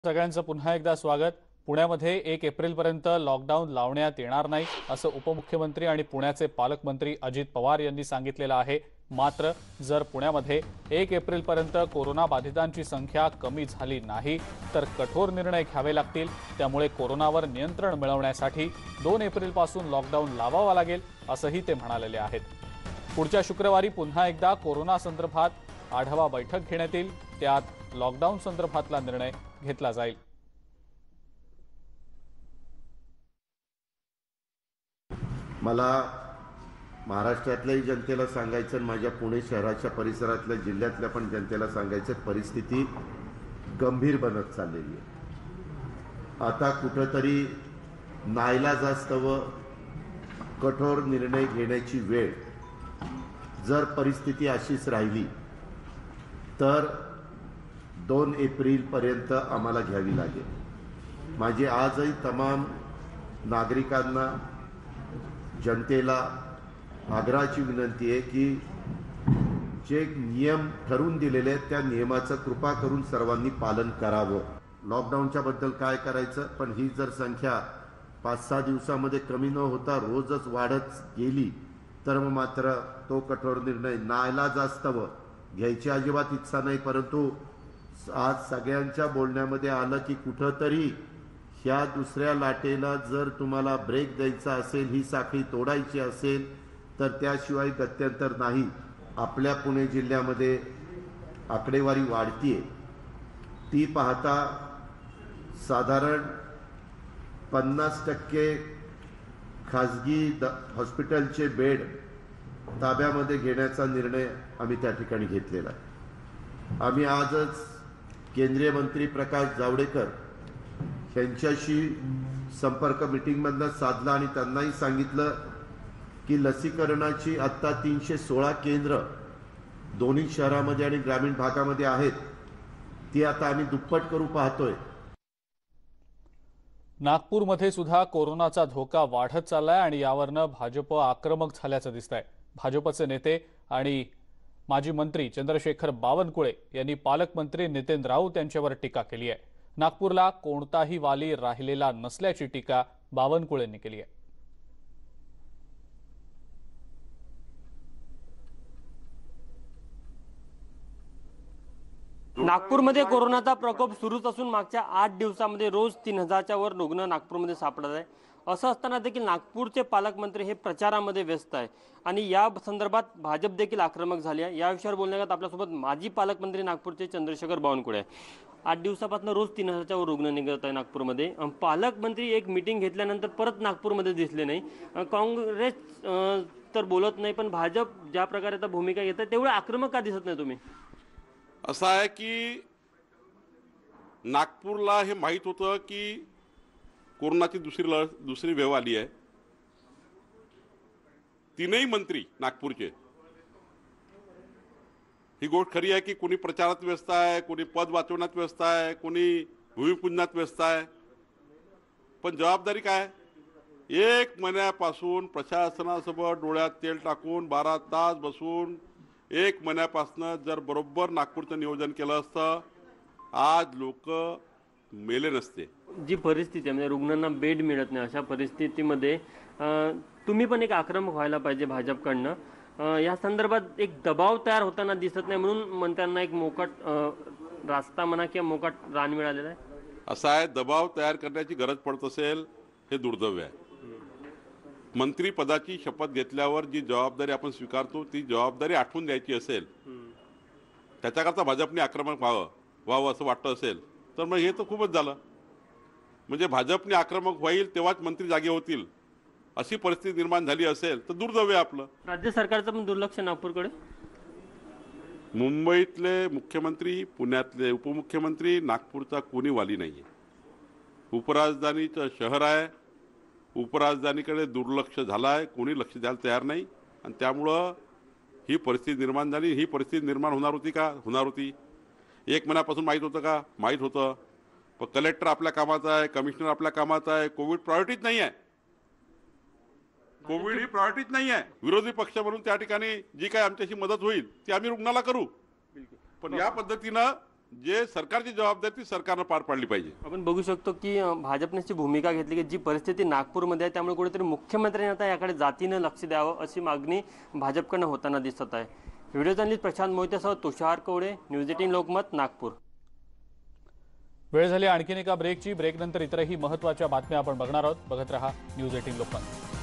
सगळ्यांचं पुन्हा एकदा स्वागत। पुण्यामध्ये 1 एप्रिलपर्यंत लॉकडाऊन लावण्यात येणार नाही असं उपमुख्यमंत्री आणि पुण्याचे पालकमंत्री अजित पवार यांनी सांगितलेलं आहे। मात्र जर पुण्यामध्ये 1 एप्रिलपर्यंत कोरोना बाधितांची संख्या कमी झाली नाही तर कठोर निर्णय घ्यावे लागतील। त्यामुळे कोरोनावर नियंत्रण मिळवण्यासाठी 2 एप्रिलपासून लॉकडाऊन लावावा लागेल असंही ते म्हणालेले आहेत। पुढच्या शुक्रवारी पुन्हा एकदा कोरोना संदर्भात आढावा बैठक घेण्यात येईल। त्यात लॉकडाऊन संदर्भातला निर्णय घेतला जाईल। मला महाराष्ट्रातल्याही जनतेला सांगायचं आणि माझ्या पुणे शहराच्या परिसरातल्या जिल्ह्यातल्या पण जनतेला सांगायचं, परिस्थिती गंभीर बनत चाललेली आहे। आता कुठंतरी नाईलाजास्तव कठोर निर्णय घेण्याची वेळ जर परिस्थिती अशीच राहिली तर 2 एप्रिलपर्यंत आम्हाला घ्यावी लागेल। माझी आजही तमाम नागरिकांना, जनतेला आग्रहाची विनंती आहे की जे नियम ठरवून दिलेले आहेत त्या नियमाचं कृपा करून सर्वांनी पालन करावं। लॉकडाऊनच्या बद्दल काय करायचं, पण ही जर संख्या 5-6 दिवसामध्ये कमी न होता रोजच वाढत गेली तर मग मात्र तो कठोर निर्णय नाईलाजास्तव घ्यायची अजिबात इच्छा नाही। परंतु आज सगळ्यांच्या बोलण्यामध्ये आलं की कुठंतरी ह्या दुसऱ्या लाटेला जर तुम्हाला ब्रेक द्यायचा असेल, ही साखळी तोडायची असेल तर त्याशिवाय गत्यंतर नाही। आपल्या पुणे जिल्ह्यामध्ये आकडेवारी वाढतीये, ती पाहता साधारण 50% खाजगी हॉस्पिटलचे बेड ताब्यामध्ये घेण्याचा निर्णय आम्ही त्या ठिकाणी घेतलेला आहे। आम्ही आजच केंद्रीय मंत्री प्रकाश जावडेकर यांच्याशी संपर्क मीटिंगमधनं साधला आणि त्यांनाही सांगितलं की लसीकरणाची आता 316 केंद्र दोन्ही शहरामध्ये आणि ग्रामीण भागामध्ये आहेत, ती आता आम्ही दुप्पट करू पाहतोय। नागपूरमध्ये सुद्धा कोरोनाचा धोका वाढत चाललाय आणि यावरनं भाजप आक्रमक झाल्याचं दिसतंय। भाजपचे नेते आणि माजी मंत्री चंद्रशेखर बावनकुळे यांनी पालकमंत्री नितीन राऊत यांच्यावर टीका केली आहे। नागपूरला कोणताही वाली राहिलेला नसल्याची टीका बावनकुळेंनी केली आहे। नागपूरमध्ये कोरोनाचा प्रकोप सुरूच असून मागच्या 8 दिवसांमध्ये रोज 3000च्या वर रुग्ण नागपूरमध्ये सापडत आहे। असं असताना देखील नागपूरचे पालकमंत्री हे प्रचारामध्ये व्यस्त आहे आणि या संदर्भात भाजप देखील आक्रमक झाली आहे। या विषयावर बोलण्यात आपल्यासोबत माजी पालकमंत्री नागपूरचे चंद्रशेखर बावनकुळे आहे। 8 दिवसापासून रोज 3000च्या वर रुग्ण निघत आहे नागपूरमध्ये। पालकमंत्री एक मीटिंग घेतल्यानंतर परत नागपूरमध्ये दिसले नाही। काँग्रेस तर बोलत नाही, पण भाजप ज्या प्रकारे आता भूमिका घेत आहे तेवढं आक्रमक का दिसत नाही तुम्ही? असं आहे की नागपूरला हे माहीत होतं की कोरोनाची दुसरी वेव्ह आली आहे। तीनही मंत्री नागपूरचे, ही गोष्ट खरी आहे की कोणी प्रचारात व्यस्त आहे, कोणी पद वाचवण्यात व्यस्त आहे, कोणी भूमिपूजनात व्यस्त आहे, पण जबाबदारी काय? 1 महिन्यापासून प्रशासनासोबत डोळ्यात तेल टाकून 12 तास बसून 1 महिन्यापासून जर बरोबर नागपूरचं नियोजन केलं असतं आज लोक मेले नसते। जी परिस्थिती आहे म्हणजे रुग्णांना बेड मिळत नाही, अशा परिस्थितीमध्ये तुम्ही पण एक आक्रमक व्हायला पाहिजे भाजपकडनं। या संदर्भात एक दबाव तयार होताना दिसत नाही, म्हणून मंत्र्यांना एक मोकाट रास्ता म्हणा किंवा मोकाट रान मिळालेला आहे। असं आहे, दबाव तयार करण्याची गरज पडत असेल हे दुर्दैव आहे। मंत्री पदाची शपथ घेतल्यावर जी जबाबदारी आपण स्वीकारतो ती जबाबदारी आठवून द्यायची असेल, त्याच्याकरता भाजपने आक्रमक व्हावं असं वाटतं असेल तर मग हे तर खूपच झालं। म्हणजे भाजपने आक्रमक होईल तेव्हाच मंत्री जागे होतील अशी परिस्थिती निर्माण झाली असेल तर दुर्दैव आहे आपलं। राज्य सरकारचं पण दुर्लक्ष नागपूरकडे। मुंबईतले मुख्यमंत्री, पुण्यातले उपमुख्यमंत्री, नागपूरचा कोणी वाली नाहीये। उपराजधानीचं शहर आहे, उपराजधानीकडे दुर्लक्ष झालं आहे, कोणी लक्ष द्यायला तयार नाही आणि त्यामुळं ही परिस्थिती निर्माण झाली। ही परिस्थिती निर्माण होणार होती का? होणार होती। 1 महिन्यापासून माहीत होतं का? माहीत होतं, पण कलेक्टर आपल्या कामाचा आहे, कमिशनर आपल्या कामाचा आहे, कोविड प्रायोरिटीच नाही आहे। कोविड ही प्रायोरिटीच नाही आहे। विरोधी पक्ष म्हणून त्या ठिकाणी जी काय आमच्याशी मदत होईल ती आम्ही रुग्णाला करू, पण या पद्धतीनं जे सरकारची जबाबदारी ती सरकारनं पार पाडली पाहिजे. आपण बघू शकतो की भाजपने अशी भूमिका घेतली की जी परिस्थिती नागपूरमध्ये आहे त्यामुळे कुठेतरी मुख्यमंत्र्यांनी आता याकडे जातीनं लक्ष द्यावं अशी मागणी भाजपकडनं होताना दिसत आहे. व्हिडिओ जर्नलिस्ट प्रशांत मोहितेसह तुषार कवडे, न्यूज 18 लोकमत, नागपूर. वेळ झाली आणखीन एका ब्रेकची. ब्रेकनंतर इतरही महत्त्वाच्या बातम्या आपण बघणार आहोत. बघत रहा न्यूज 18 लोकमत.